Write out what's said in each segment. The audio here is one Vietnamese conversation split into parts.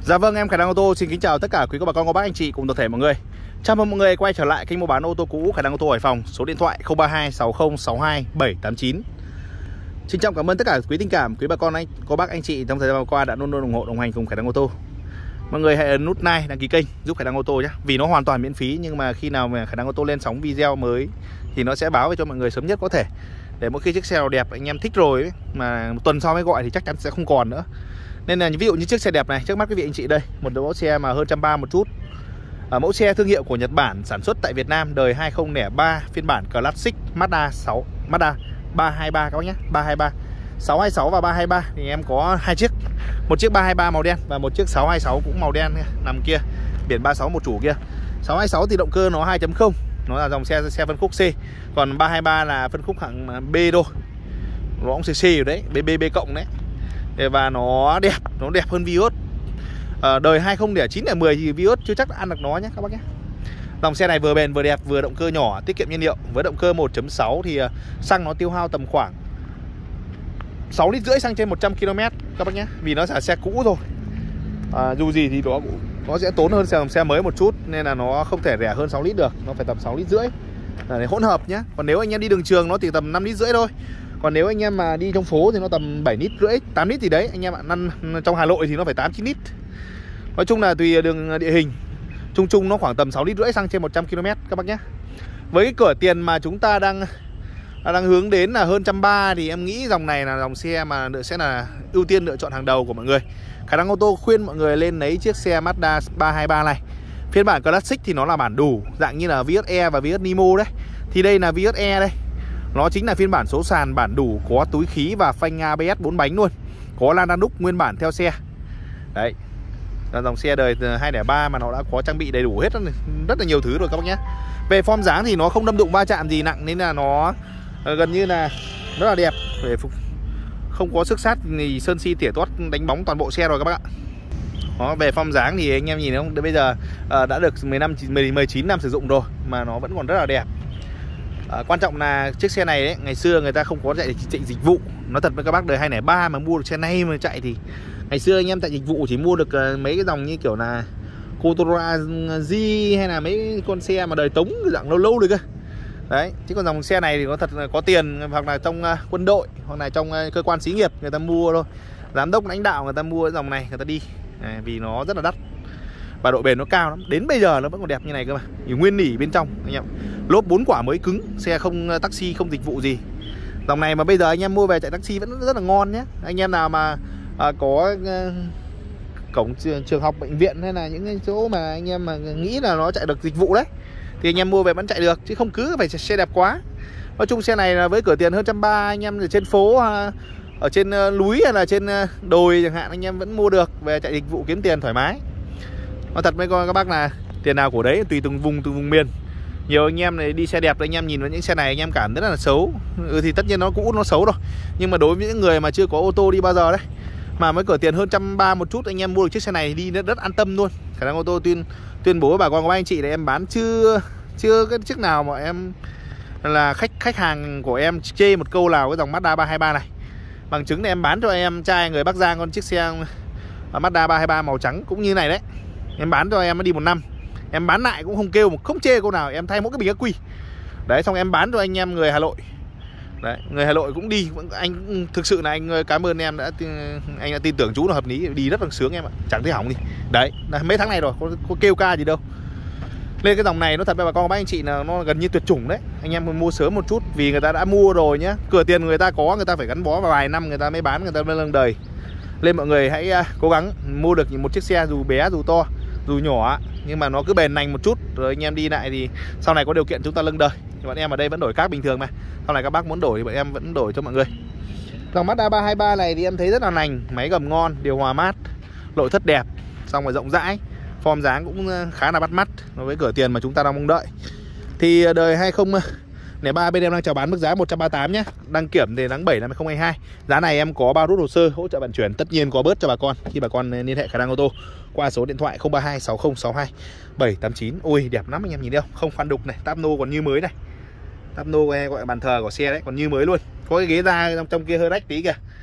Dạ vâng, em Khải Đăng Ô tô xin kính chào tất cả quý cô bà con, cô bác anh chị cùng toàn thể mọi người. Chào mừng mọi người quay trở lại kênh mua bán ô tô cũ Khải Đăng Ô tô Hải Phòng, số điện thoại 032 60 62 789. Xin trọng cảm ơn tất cả quý tình cảm, quý bà con anh, cô bác anh chị trong thời gian qua đã luôn luôn ủng hộ đồng hành cùng Khải Đăng Ô tô. Mọi người hãy ấn nút like đăng ký kênh giúp Khải Đăng Ô tô nhé, vì nó hoàn toàn miễn phí, nhưng mà khi nào mà Khải Đăng Ô tô lên sóng video mới thì nó sẽ báo về cho mọi người sớm nhất có thể. Để mỗi khi chiếc xe nào đẹp anh em thích rồi ấy, mà một tuần sau mới gọi thì chắc chắn sẽ không còn nữa. Nên là ví dụ như chiếc xe đẹp này trước mắt quý vị anh chị đây, một mẫu xe mà hơn 130 một chút, mẫu xe thương hiệu của Nhật Bản, sản xuất tại Việt Nam, đời 2003, phiên bản Classic, Mazda 323 các bác nhé, 323 626 và 323 thì em có hai chiếc, một chiếc 323 màu đen và một chiếc 626 cũng màu đen nằm kia, biển 36 một chủ kia. 626 thì động cơ nó 2.0, nó là dòng xe phân khúc C, còn 323 là phân khúc hạng B thôi, nó cũng CC rồi đấy, B cộng đấy. Và nó đẹp hơn Vios. Đời 2009 10 thì Vios chưa chắc đã ăn được nó nhé các bác nhé. Dòng xe này vừa bền vừa đẹp, vừa động cơ nhỏ, tiết kiệm nhiên liệu. Với động cơ 1.6 thì xăng nó tiêu hao tầm khoảng 6,5 lít xăng trên 100 km các bác nhé, vì nó là xe cũ rồi. Dù gì thì nó sẽ tốn hơn dòng xe mới một chút, nên là nó không thể rẻ hơn 6 lít được, nó phải tầm 6,5 lít để hỗn hợp nhé. Còn nếu anh em đi đường trường nó thì tầm 5,5 lít thôi. Còn nếu anh em mà đi trong phố thì nó tầm 7,5 lít, 8 lít thì đấy anh em ạ. Trong Hà Nội thì nó phải 8-9 lít. Nói chung là tùy đường địa hình. Chung nó khoảng tầm 6,5 lít xăng trên 100 km các bác nhé. Với cái cửa tiền mà chúng ta đang hướng đến là hơn 130 thì em nghĩ dòng này là dòng xe mà sẽ là ưu tiên lựa chọn hàng đầu của mọi người. Khải Đăng Ô tô khuyên mọi người lên lấy chiếc xe Mazda 323 này. Phiên bản Classic thì nó là bản đủ, dạng như là Vios E và Vios Nemo đấy. Thì đây là Vios E đây. Nó chính là phiên bản số sàn bản đủ, có túi khí và phanh ABS 4 bánh luôn. Có lan đan đúc nguyên bản theo xe. Đấy. Là dòng xe đời 203 mà nó đã có trang bị đầy đủ hết rất là nhiều thứ rồi các bác nhé. Về form dáng thì nó không đâm đụng va chạm gì nặng, nên là nó gần như là rất là đẹp. Không có xước sát thì sơn si tỉa toát đánh bóng toàn bộ xe rồi các bác ạ. Đó, về form dáng thì anh em nhìn không, bây giờ đã được 19 năm sử dụng rồi mà nó vẫn còn rất là đẹp. Quan trọng là chiếc xe này ấy, ngày xưa người ta không có chạy dịch vụ. Nói thật với các bác, đời 203 mà mua được xe này mà chạy thì ngày xưa anh em chạy dịch vụ chỉ mua được mấy cái dòng như kiểu là Corolla G hay là mấy con xe mà đời Tống dạng lâu rồi cơ. Đấy, chứ còn dòng xe này thì có thật là có tiền, hoặc là trong quân đội hoặc là trong cơ quan xí nghiệp người ta mua thôi. Giám đốc lãnh đạo người ta mua cái dòng này người ta đi. Vì nó rất là đắt. Và độ bền nó cao lắm. Đến bây giờ nó vẫn còn đẹp như này cơ mà. Nguyên nỉ bên trong anh em. Lốp 4 quả mới cứng, xe không taxi, không dịch vụ gì. Dòng này mà bây giờ anh em mua về chạy taxi vẫn rất là ngon nhé. Anh em nào mà có cổng trường học, bệnh viện hay là những cái chỗ mà anh em mà nghĩ là nó chạy được dịch vụ đấy thì anh em mua về vẫn chạy được, chứ không cứ phải xe đẹp quá. Nói chung xe này là với cửa tiền hơn 130, anh em ở trên phố, ở trên núi hay là trên đồi chẳng hạn, anh em vẫn mua được về chạy dịch vụ kiếm tiền thoải mái. Nói thật với các bác là tiền nào của đấy, tùy từng vùng miền. Nhiều anh em này đi xe đẹp, anh em nhìn vào những xe này anh em cảm thấy rất là xấu. Thì tất nhiên nó cũ, nó xấu rồi. Nhưng mà đối với những người mà chưa có ô tô đi bao giờ đấy, mà mới cửa tiền hơn 130 một chút, anh em mua được chiếc xe này đi rất an tâm luôn. Khải Đăng Ô tô tuyên bố với bà con của anh chị là em bán chưa cái chiếc nào mà em là khách hàng của em chê một câu nào cái dòng Mazda 323 này. Bằng chứng là em bán cho em trai người Bắc Giang con chiếc xe Mazda 323 màu trắng cũng như này đấy. Em bán cho em đi 1 năm. Em bán lại cũng không kêu, không chê câu nào, em thay mỗi cái bình ắc quy. Đấy, xong em bán cho anh em người Hà Nội. Đấy, người Hà Nội cũng đi, anh thực sự là anh cảm ơn em anh đã tin tưởng chú là hợp lý, đi rất là sướng em ạ, chẳng thấy hỏng gì. Đấy, mấy tháng này rồi có kêu ca gì đâu. Lên cái dòng này nó thật với bà con các bác anh chị là nó gần như tuyệt chủng đấy. Anh em mua sớm một chút vì người ta đã mua rồi nhá. Cửa tiền người ta có, người ta phải gắn bó vào vài năm người ta mới bán, người ta mới lưng đời. Lên mọi người hãy cố gắng mua được một chiếc xe dù bé dù to dù nhỏ, nhưng mà nó cứ bền nành một chút, rồi anh em đi lại thì sau này có điều kiện chúng ta lưng đời. Thì bọn em ở đây vẫn đổi các bình thường mà. Sau này các bác muốn đổi thì bọn em vẫn đổi cho mọi người. Dòng Mazda 323 này thì em thấy rất là nành, máy gầm ngon, điều hòa mát, nội thất đẹp, xong rồi rộng rãi, form dáng cũng khá là bắt mắt với cửa tiền mà chúng ta đang mong đợi. Thì đời 2003 bên em đang chào bán mức giá 138 nhé. Đăng kiểm thì tháng 7 năm 2022. Giá này em có bao rút hồ sơ, hỗ trợ vận chuyển, tất nhiên có bớt cho bà con khi bà con liên hệ Khải Đăng Ô tô qua số điện thoại 032 60 62 789. Ôi đẹp lắm anh em nhìn thấy không? Không khoan đục này, táp nô còn như mới này. Táp nô gọi là bàn thờ của xe đấy, còn như mới luôn. Có cái ghế da trong kia hơi rách tí kìa.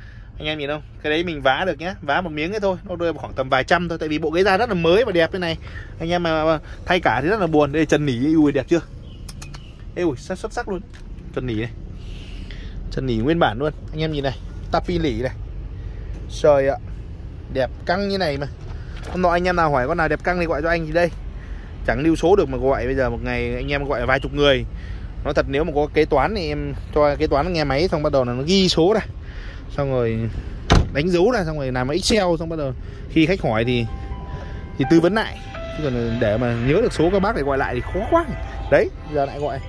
Anh em nhìn không? Cái đấy mình vá được nhá, vá một miếng ấy thôi, nó rơi vào khoảng tầm vài trăm thôi. Tại vì bộ ghế da rất là mới và đẹp thế này. Anh em mà thay cả thì rất là buồn. Đây chân nỉ, ui đẹp chưa? Ê ui, xuất sắc luôn. Chân nỉ này, chân nỉ nguyên bản luôn. Anh em nhìn này, tapi lỉ này. Trời ạ, đẹp căng như này mà. Hôm nọ anh em nào hỏi con nào đẹp căng thì gọi cho anh thì đây. Chẳng lưu số được mà gọi, bây giờ một ngày anh em gọi vài chục người. Nói thật nếu mà có kế toán thì em cho kế toán nghe máy, xong bắt đầu là nó ghi số ra, xong rồi đánh dấu ra, xong rồi làm Excel, xong bắt đầu khi khách hỏi thì tư vấn lại. Chứ còn để mà nhớ được số các bác để gọi lại thì khó quá. Đấy, giờ lại gọi.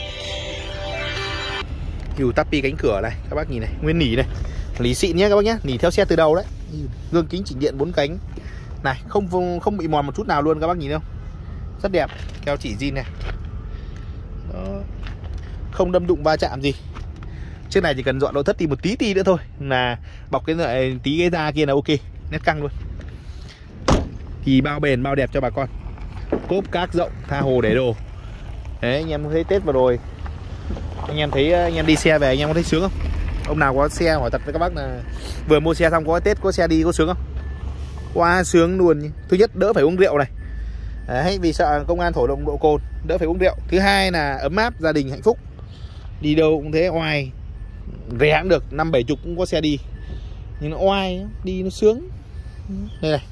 Hiểu tapi cánh cửa này, các bác nhìn này, nguyên nỉ này. Lý xịn nhé các bác nhé, nỉ theo xe từ đầu đấy. Gương kính chỉnh điện 4 cánh. Này, không bị mòn một chút nào luôn, các bác nhìn không? Rất đẹp, keo chỉ zin này. Đó. Không đâm đụng va chạm gì. Chiếc này chỉ cần dọn nội thất thì một tí nữa thôi là bọc cái loại tí ghế da kia là ok, nét căng luôn. Thì bao bền bao đẹp cho bà con. Cốp các rộng, tha hồ để đồ. Đấy, anh em thấy Tết vừa rồi anh em thấy anh em đi xe về anh em có thấy sướng không? Ông nào có xe hỏi thật với các bác là vừa mua xe xong có Tết có xe đi có sướng không? Quá sướng luôn. Thứ nhất đỡ phải uống rượu này. Đấy, vì sợ công an thổi nồng độ cồn, đỡ phải uống rượu. Thứ hai là ấm áp, gia đình hạnh phúc. Đi đâu cũng thế, oai. Rẻ cũng được, 50-70 cũng có xe đi. Nhưng nó oai, đi nó sướng. Đây này.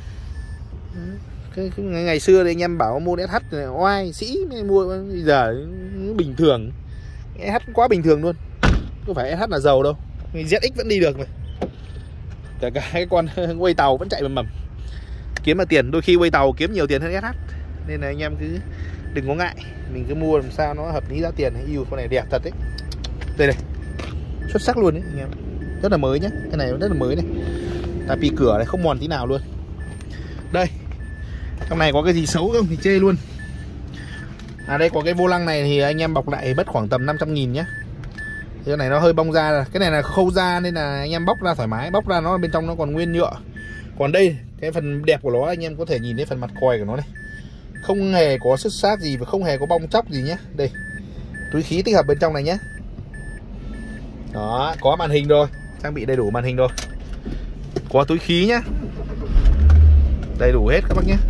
Cái ngày xưa thì anh em bảo mua SH này, oai, sĩ mới mua, bây giờ bình thường. SH quá bình thường luôn. Không phải SH là giàu đâu. ZX vẫn đi được mà. Cả cái con quay tàu vẫn chạy mầm. Kiếm mà tiền, đôi khi quay tàu kiếm nhiều tiền hơn SH. Nên là anh em cứ đừng có ngại, mình cứ mua làm sao nó hợp lý giá tiền. Yêu con này đẹp thật đấy. Đây này, xuất sắc luôn đấy anh em, rất là mới nhá, cái này rất là mới này. Tapi cửa này không mòn tí nào luôn. Đây, trong này có cái gì xấu không thì chê luôn. Đây có cái vô lăng này thì anh em bọc lại mất khoảng tầm 500.000 nhá. Cái này nó hơi bong ra, cái này là khâu ra nên là anh em bóc ra thoải mái, bóc ra nó bên trong nó còn nguyên nhựa. Còn đây, cái phần đẹp của nó anh em có thể nhìn thấy phần mặt còi của nó này. Không hề có xước xát gì và không hề có bong chóc gì nhé. Đây, túi khí tích hợp bên trong này nhé. Đó, có màn hình rồi, trang bị đầy đủ màn hình rồi. Có túi khí nhá, đầy đủ hết các bác nhé.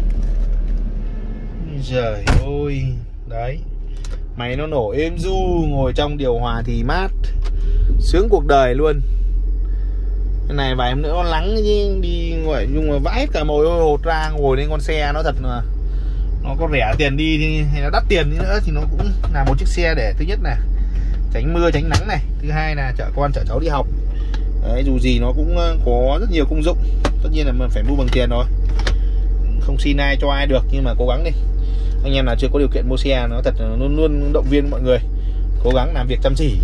Trời ơi, đấy. Máy nó nổ êm du, ngồi trong điều hòa thì mát, sướng cuộc đời luôn. Cái này vài hôm nữa nó lắng chứ đi ngồi nhưng mà vãi cả mồi hột ra, ngồi lên con xe nó thật là nó có rẻ tiền đi thì, hay là đắt tiền đi nữa thì nó cũng là một chiếc xe để thứ nhất là tránh mưa tránh nắng này, thứ hai là chở con chở cháu đi học. Đấy, dù gì nó cũng có rất nhiều công dụng. Tất nhiên là mình phải mua bằng tiền rồi, không xin ai cho ai được, nhưng mà cố gắng đi. Anh em nào chưa có điều kiện mua xe, nó thật là luôn động viên mọi người cố gắng làm việc chăm chỉ,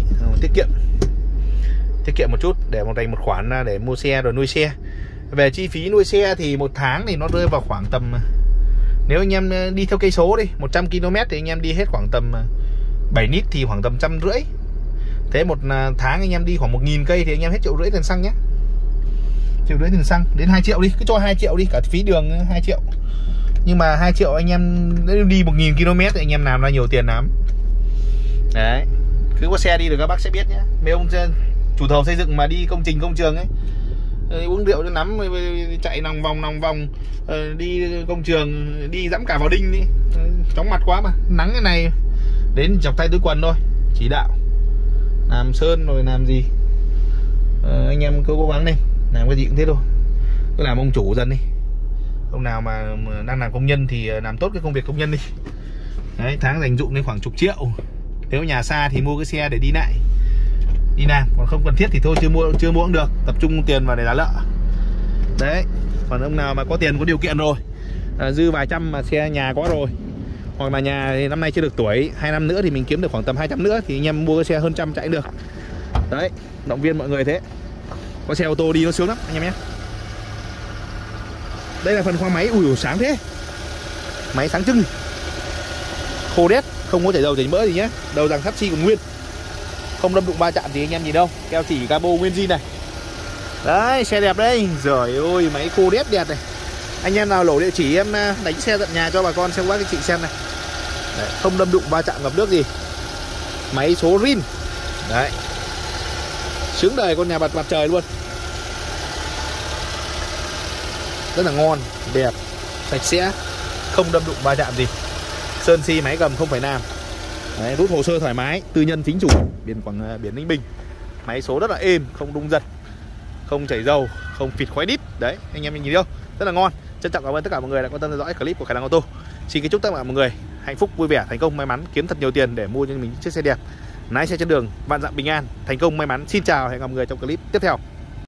tiết kiệm một chút để dành một khoản để mua xe rồi nuôi xe. Về chi phí nuôi xe thì một tháng thì nó rơi vào khoảng tầm, nếu anh em đi theo cây số đi 100 km thì anh em đi hết khoảng tầm 7 lít thì khoảng tầm 150. Thế một tháng anh em đi khoảng 1.000 cây thì anh em hết 1,5 triệu tiền xăng nhé. 1,5 triệu tiền xăng, đến 2 triệu đi, cứ cho 2 triệu đi, cả phí đường 2 triệu. Nhưng mà 2 triệu anh em đi 1.000 km thì anh em làm ra nhiều tiền lắm. Đấy, cứ có xe đi được các bác sẽ biết nhé. Mấy ông chủ thầu xây dựng mà đi công trình công trường ấy, uống rượu cho nắm, chạy lòng vòng đi công trường, đi dẫm cả vào đinh đi, chóng mặt quá mà. Nắng cái này đến chọc tay túi quần thôi, chỉ đạo làm sơn rồi làm gì. Anh em cứ cố gắng lên, làm cái gì cũng thế thôi, cứ làm ông chủ dần đi. Ông nào mà đang làm công nhân thì làm tốt cái công việc công nhân đi. Đấy, tháng dành dụm đến khoảng 10 triệu. Nếu nhà xa thì mua cái xe để đi lại đi làm, còn không cần thiết thì thôi chưa mua cũng được, tập trung tiền vào để trả nợ. Đấy, còn ông nào mà có tiền có điều kiện rồi, dư vài trăm mà xe nhà có rồi, hoặc là nhà thì năm nay chưa được tuổi, 2 năm nữa thì mình kiếm được khoảng tầm 200 nữa thì anh em mua cái xe hơn 100 chạy được. Đấy, động viên mọi người thế. Có xe ô tô đi nó sướng lắm anh em nhé. Đây là phần khoang máy, ui sáng thế, máy sáng trưng, khô đét, không có chảy dầu chảy mỡ gì nhé. Đầu rằng sắt xi còn nguyên, không đâm đụng va chạm gì anh em nhìn đâu, keo chỉ cabo nguyên zin này. Đấy, xe đẹp đấy, giời ơi, máy khô đét đẹp này. Anh em nào lổ địa chỉ em đánh xe tận nhà cho bà con xem, các chị xem này. Đấy, không đâm đụng va chạm ngập nước gì, máy số RIN. Đấy, sướng đời con nhà mặt trời luôn. rất là ngon, đẹp, sạch sẽ, không đâm đụng va chạm gì. Sơn xi máy cầm không phải nam. Đấy, rút hồ sơ thoải mái, tư nhân chính chủ, biển Ninh Bình. Máy số rất là êm, không rung giật, không chảy dầu, không phịt khói đít. Đấy, anh em mình nhìn thấy không? Rất là ngon. Trân trọng cảm ơn tất cả mọi người đã quan tâm theo dõi clip của Khải Đăng Ô Tô. Xin kính chúc tất cả mọi người hạnh phúc, vui vẻ, thành công, may mắn, kiếm thật nhiều tiền để mua cho mình chiếc xe đẹp, lái xe trên đường vạn dặm bình an, thành công, may mắn. Xin chào, hẹn gặp mọi người trong clip tiếp theo.